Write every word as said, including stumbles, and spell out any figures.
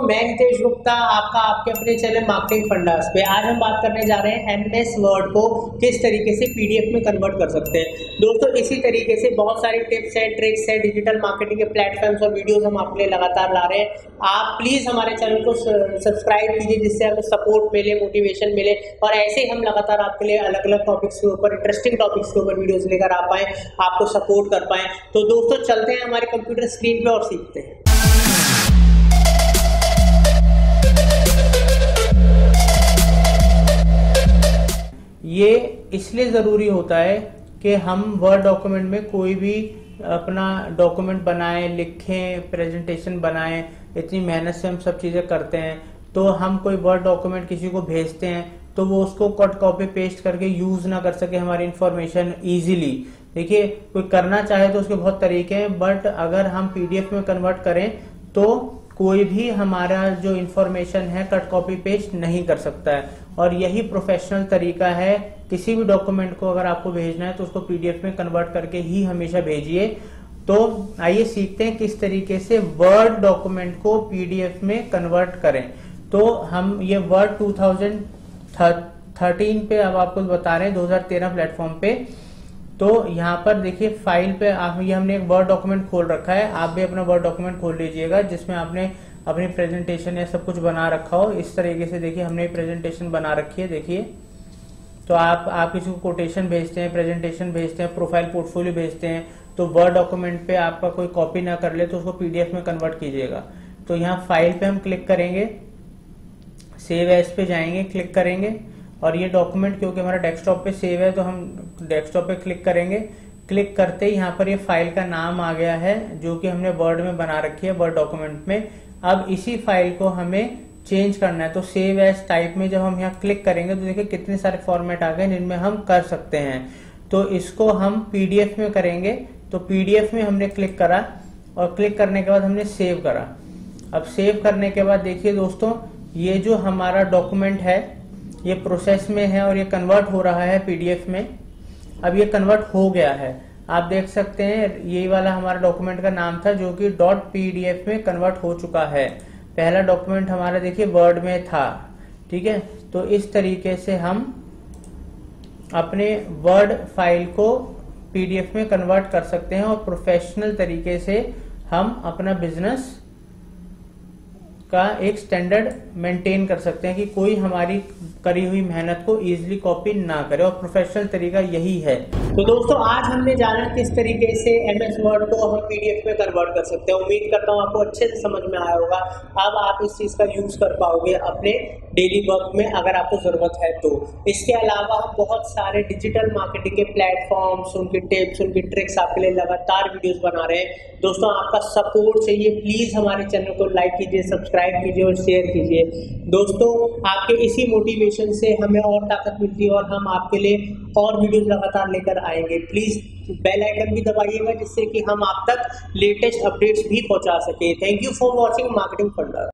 मैं हितेश गुप्ता, आपका आपके अपने चैनल मार्केटिंग फंडास पे आज हम बात करने जा रहे हैं एमएस वर्ड को किस तरीके से पीडीएफ में कन्वर्ट कर सकते हैं। दोस्तों इसी तरीके से बहुत सारी टिप्स हैं, ट्रिक्स हैं, डिजिटल मार्केटिंग के प्लेटफॉर्म्स और वीडियोस हम आपके लिए लगातार ला रहे हैं। आप प्लीज़ हमारे चैनल को सब्सक्राइब कीजिए जिससे हमें सपोर्ट मिले, मोटिवेशन मिले और ऐसे ही हम लगातार आपके लिए अलग अलग टॉपिक्स के ऊपर, इंटरेस्टिंग टॉपिक्स के ऊपर वीडियोस लेकर आ पाएँ, आपको सपोर्ट कर पाएँ। तो दोस्तों चलते हैं हमारे कंप्यूटर स्क्रीन पे और सीखते हैं। ये इसलिए ज़रूरी होता है कि हम वर्ड डॉक्यूमेंट में कोई भी अपना डॉक्यूमेंट बनाएं, लिखें, प्रेजेंटेशन बनाएं, इतनी मेहनत से हम सब चीज़ें करते हैं। तो हम कोई वर्ड डॉक्यूमेंट किसी को भेजते हैं तो वो उसको कट कॉपी पेस्ट करके यूज़ ना कर सके हमारी इंफॉर्मेशन ईजिली। देखिए, कोई करना चाहे तो उसके बहुत तरीके हैं, बट अगर हम पीडीएफ में कन्वर्ट करें तो कोई भी हमारा जो इंफॉर्मेशन है कट कॉपी पेस्ट नहीं कर सकता है। और यही प्रोफेशनल तरीका है। किसी भी डॉक्यूमेंट को अगर आपको भेजना है तो उसको पीडीएफ में कन्वर्ट करके ही हमेशा भेजिए। तो आइए सीखते हैं किस तरीके से वर्ड डॉक्यूमेंट को पीडीएफ में कन्वर्ट करें। तो हम ये वर्ड टू थाउजेंड थर्टीन पे अब आपको बता रहे हैं, दो हज़ार तेरह प्लेटफॉर्म पे। तो यहाँ पर देखिए फाइल पे आप, ये हमने एक वर्ड डॉक्यूमेंट खोल रखा है। आप भी अपना वर्ड डॉक्यूमेंट खोल लीजिएगा जिसमें आपने अपनी प्रेजेंटेशन या सब कुछ बना रखा हो। इस तरीके से देखिए हमने प्रेजेंटेशन बना रखी है। देखिए, तो आप आप किसी को कोटेशन भेजते हैं, प्रेजेंटेशन भेजते हैं, प्रोफाइल पोर्टफोलियो भेजते हैं, तो वर्ड डॉक्यूमेंट पे आपका कोई कॉपी ना कर ले तो उसको पीडीएफ में कन्वर्ट कीजिएगा। तो यहाँ फाइल पे हम क्लिक करेंगे, सेव एज पे जाएंगे, क्लिक करेंगे और ये डॉक्यूमेंट क्योंकि हमारा डेस्कटॉप पे सेव है तो हम डेस्कटॉप पे क्लिक करेंगे। क्लिक करते ही यहाँ पर ये फाइल का नाम आ गया है जो कि हमने वर्ड में बना रखी है, वर्ड डॉक्यूमेंट में। अब इसी फाइल को हमें चेंज करना है। तो सेव एज टाइप में जब हम यहाँ क्लिक करेंगे तो देखिए कितने सारे फॉर्मेट आ गए जिनमें हम कर सकते हैं। तो इसको हम पीडीएफ में करेंगे। तो पीडीएफ में हमने क्लिक करा और क्लिक करने के बाद हमने सेव करा। अब सेव करने के बाद देखिए दोस्तों, ये जो हमारा डॉक्यूमेंट है ये प्रोसेस में है और ये कन्वर्ट हो रहा है पीडीएफ में। अब ये कन्वर्ट हो गया है, आप देख सकते हैं। ये वाला हमारा डॉक्यूमेंट का नाम था जो कि डॉट पीडीएफ में कन्वर्ट हो चुका है। पहला डॉक्यूमेंट हमारा देखिए वर्ड में था, ठीक है। तो इस तरीके से हम अपने वर्ड फाइल को पीडीएफ में कन्वर्ट कर सकते हैं और प्रोफेशनल तरीके से हम अपना बिजनेस का एक स्टैंडर्ड मेंटेन कर सकते हैं कि कोई हमारी करी हुई मेहनत को इजीली कॉपी ना करे, और प्रोफेशनल तरीका यही है। तो दोस्तों आज हमने जाना किस तरीके से एमएस वर्ड को हम पीडीएफ में कन्वर्ट कर सकते हैं। उम्मीद करता हूँ आपको अच्छे से समझ में आया होगा। अब आप इस चीज़ का यूज़ कर पाओगे अपने डेली वर्क में अगर आपको ज़रूरत है तो। इसके अलावा हम बहुत सारे डिजिटल मार्केटिंग के प्लेटफॉर्म्स, उनकी टिप्स, उनकी ट्रिक्स आपके लिए लगातार वीडियोज़ बना रहे हैं। दोस्तों आपका सपोर्ट चाहिए, प्लीज़ हमारे चैनल को लाइक कीजिए, सब्सक्राइब कीजिए और शेयर कीजिए। दोस्तों आपके इसी मोटिवेशन से हमें और ताकत मिलती है और हम आपके लिए और वीडियोस लगातार लेकर आएंगे। प्लीज़ बेल आइकन भी दबाइएगा जिससे कि हम आप तक लेटेस्ट अपडेट्स भी पहुंचा सके। Thank you for watching marketing फंडा।